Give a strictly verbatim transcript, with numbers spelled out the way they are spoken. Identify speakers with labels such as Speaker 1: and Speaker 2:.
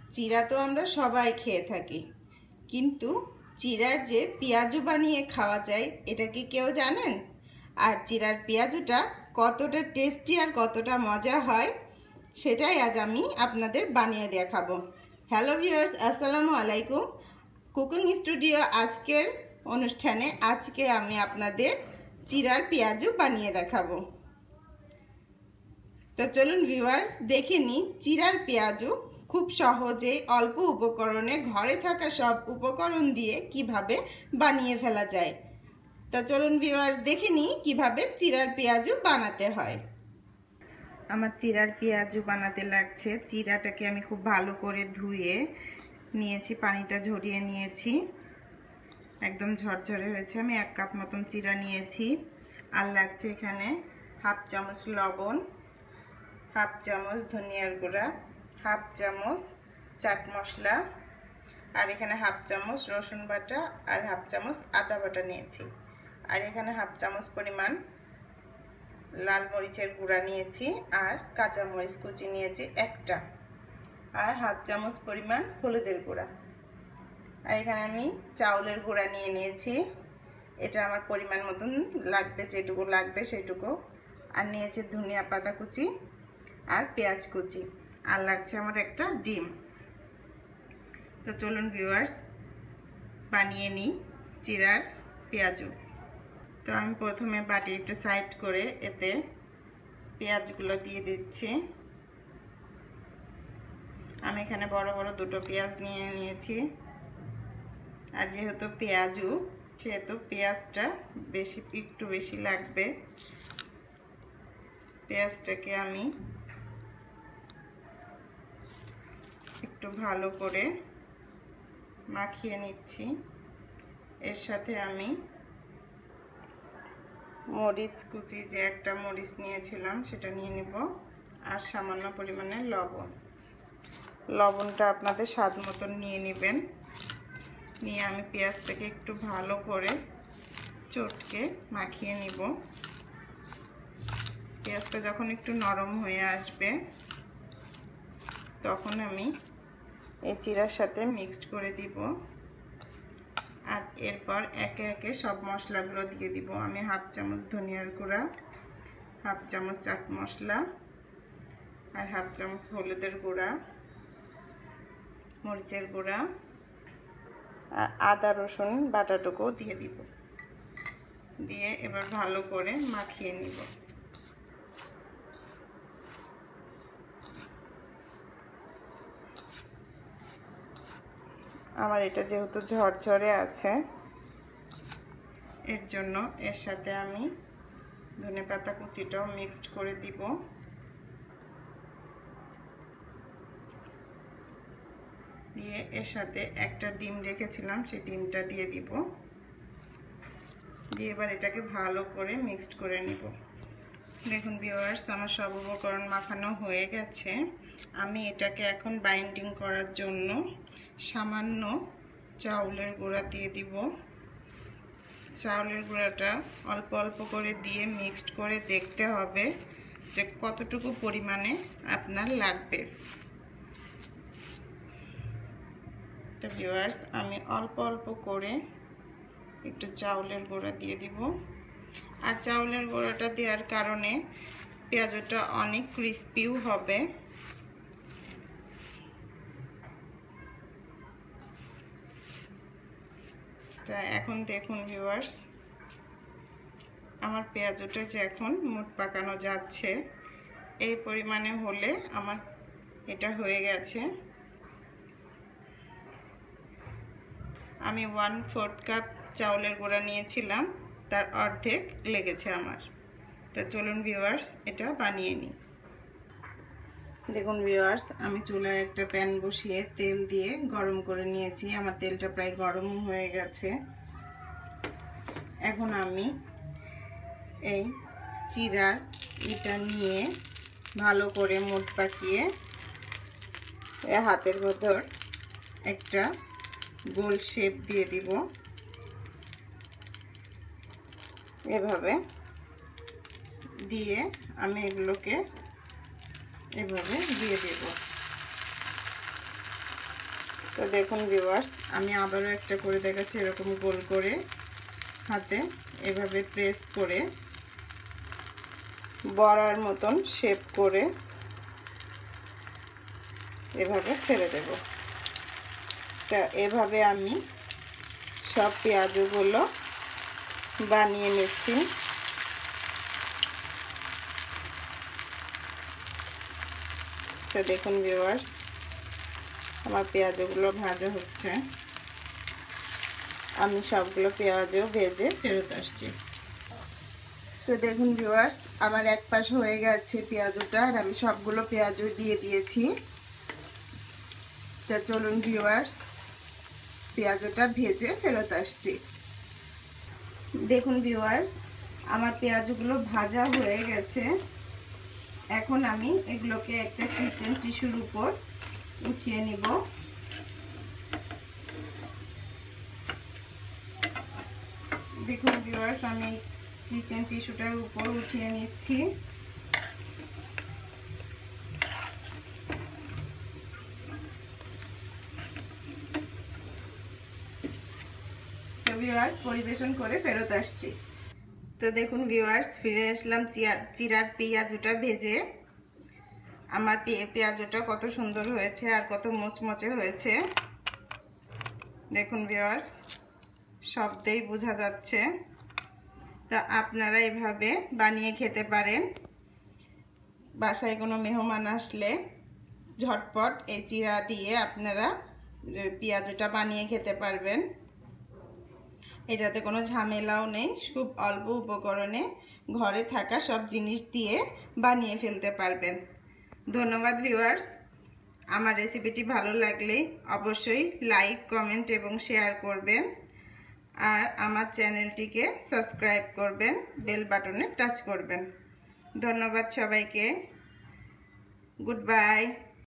Speaker 1: চিরা তো আমরা সবাই খেয়ে থাকি, কিন্তু চিরার যে পেঁয়াজু বানিয়ে খাওয়া যায় এটা কি কেউ জানেন? আর চিরার পেঁয়াজুটা কতটা টেস্টি আর কতটা মজা হয় সেটাই আজ আমি আপনাদের বানিয়ে দেখাবো। হ্যালো ভিউয়ার্স, আসসালামু আলাইকুম। কুকিং স্টুডিও আজকের অনুষ্ঠানে আজকে আমি আপনাদের চিরার পেঁয়াজু বানিয়ে দেখাবো। তো চলুন ভিউয়ার্স, দেখে নিই চিরার পেঁয়াজু খুব সহজে অল্প উপকরণে ঘরে থাকা সব উপকরণ দিয়ে কিভাবে বানিয়ে ফেলা যায়। তো চলুন ভিউয়ার্স, দেখে নিই কিভাবে চিরার পেঁয়াজু বানাতে হয়। আমার চিরার পেঁয়াজু বানাতে লাগছে, চিরাটাকে আমি খুব ভালো করে ধুয়ে নিয়েছি, পানিটা ঝরিয়ে নিয়েছি, একদম ঝরঝরে হয়েছে। আমি এক কাপ মতন চিরা নিয়েছি। আর লাগছে এখানে হাফ চামচ লবণ, হাফ চামচ ধনিয়ার গুঁড়া, হাফ চামচ চাট মশলা, আর এখানে হাফ চামচ রসুন বাটা আর হাফ চামচ আদা বাটা নিয়েছি। আর এখানে হাফ চামচ পরিমাণ লাল মরিচের গুঁড়া নিয়েছি, আর কাঁচা মরিচ কুচি নিয়েছি একটা, আর হাফ চামচ পরিমাণ হলুদের গুঁড়া। আর এখানে আমি চাউলের গুঁড়া নিয়ে নিয়েছি, এটা আমার পরিমাণ মতন লাগবে, যেটুকু লাগবে সেটুকু। আর নিয়েছি ধনিয়া পাতা কুচি আর পেঁয়াজ কুচি, আর লাগছে আমার একটা ডিম। তো চলুন ভিউয়ার্স, বানিয়ে নিই চিরার পেঁয়াজু। তো আমি প্রথমে বাটি একটু সাইড করে এতে পেঁয়াজগুলো দিয়ে দিচ্ছি। আমি এখানে বড় বড় দুটো পেঁয়াজ নিয়ে নিয়েছি, আর যেহেতু পেঁয়াজু সেহেতু পেঁয়াজটা বেশি একটু বেশি লাগবে। পেঁয়াজটাকে আমি একটু ভালো করে মাখিয়ে নিচ্ছি। এর সাথে আমি মরিচ কুচি, যে একটা মরিচ নিয়েছিলাম সেটা নিয়ে নেব, আর সামান্য পরিমাণে লবণ। লবণটা আপনাদের স্বাদ মতন নিয়ে নেবেন। নিয়ে আমি পেঁয়াজটাকে একটু ভালো করে চটকে মাখিয়ে নিব। পেঁয়াজটা যখন একটু নরম হয়ে আসবে তখন আমি এই চিরার সাথে মিক্সড করে দিব। আর এরপর একে একে সব মশলাগুলো দিয়ে দিব। আমি হাফ চামচ ধনিয়ার গুঁড়া, হাফ চামচ চাট মশলা, আর হাফ চামচ হলুদের গুঁড়া, মরিচের গুঁড়া, আর আদা রসুন বাটাটুকু দিয়ে দিব। দিয়ে এবার ভালো করে মাখিয়ে নিব। আমার এটা যেহেতু ঝরঝরে আছে এর জন্য এর সাথে আমি ধনেপাতা কুচিটাও মিক্সড করে দিব। দিয়ে এর সাথে একটা ডিম রেখেছিলাম, সেই ডিমটা দিয়ে দিব। দিয়ে এবার এটাকে ভালো করে মিক্সড করে নিব। দেখুন ভিউয়ার্স, আমার সব উপকরণ মাখানো হয়ে গেছে। আমি এটাকে এখন বাইন্ডিং করার জন্য সামান্য চাউলের গুঁড়া দিয়ে দিব। চাউলের গুঁড়াটা অল্প অল্প করে দিয়ে মিক্সড করে দেখতে হবে যে কতটুকু পরিমাণে আপনার লাগবে। তো ভিউয়ার্স, আমি অল্প অল্প করে একটু চাউলের গুঁড়া দিয়ে দিব। আর চাউলের গুঁড়াটা দেওয়ার কারণে পেঁয়াজটা অনেক ক্রিস্পিও হবে। তা এখন দেখুন ভিউয়ার্স, আমার পেঁয়াজটা যে এখন মুঠ পাকানো যাচ্ছে, এই পরিমাণে হলে আমার এটা হয়ে গেছে। আমি ওয়ান ফোর্থ কাপ চাউলের গুঁড়া নিয়েছিলাম, তার অর্ধেক লেগেছে আমার। তো চলুন ভিউয়ার্স, এটা বানিয়ে নিই। দেখুন ভিউয়ার্স, আমি চুলায় একটা প্যান বসিয়ে তেল দিয়ে গরম করে নিয়েছি। আমার তেলটা প্রায় গরম হয়ে গেছে। এখন আমি এই চিরার এটা নিয়ে ভালো করে মুঠ পাকিয়ে হাতের ভেতর একটা গোল শেপ দিয়ে দিব। এভাবে দিয়ে আমি এগুলোকে এভাবে দিয়ে দেব। তো দেখুন ভিউয়ার্স, আমি আবারও একটা করে দেখাচ্ছি। এরকম গোল করে হাতে এভাবে প্রেস করে বড়ার মতন শেপ করে এভাবে ছেড়ে দেব। তা এভাবে আমি সব পেঁয়াজগুলো বানিয়ে নিচ্ছি। তো দেখুন ভিউয়ার্স, আমার পেঁয়াজগুলো ভাজা হচ্ছে। আমি সবগুলো পেঁয়াজও ভেজে ফেরত আসছি। তো দেখুন ভিউয়ার্স, আমার এক পাশ হয়ে গেছে পেঁয়াজটা, আর আমি সবগুলো পেঁয়াজও দিয়ে দিয়েছি। তো চলুন ভিউয়ার্স, পেঁয়াজটা ভেজে ফেরত আসছি। দেখুন ভিউয়ার্স, আমার পেঁয়াজগুলো ভাজা হয়ে গেছে। এখন আমি এগুলোকে একটা কিচেন টিস্যুর উপর উঠিয়ে নিব। দেখুন ভিউয়ার্স, আমি কিচেন টিস্যুটার উপর উঠিয়ে নিচ্ছি। তো ভিউয়ার্স, পরিবেশন করে ফেরত আসছি। তো দেখুন ভিউয়ার্স, ফিরে আসলাম চিরার পেঁয়াজটা ভেজে। আমার পেঁয়াজটা কত সুন্দর হয়েছে আর কত মুচমুচে হয়েছে দেখুন ভিউয়ার্স, শব্দেই বোঝা যাচ্ছে। তা আপনারা এভাবে বানিয়ে খেতে পারেন। বাসায় কোনো মেহমান আসলে ঝটপট এই চিরা দিয়ে আপনারা পেঁয়াজটা বানিয়ে খেতে পারবেন। এটাতে কোনো ঝামেলাও নেই, খুব অল্প উপকরণে ঘরে থাকা সব জিনিস দিয়ে বানিয়ে ফেলতে পারবেন। ধন্যবাদ ভিউয়ার্স। আমার রেসিপিটি ভালো লাগলে অবশ্যই লাইক, কমেন্ট এবং শেয়ার করবেন, আর আমার চ্যানেলটিকে সাবস্ক্রাইব করবেন, বেল বাটনে টাচ করবেন। ধন্যবাদ সবাইকে। Good by.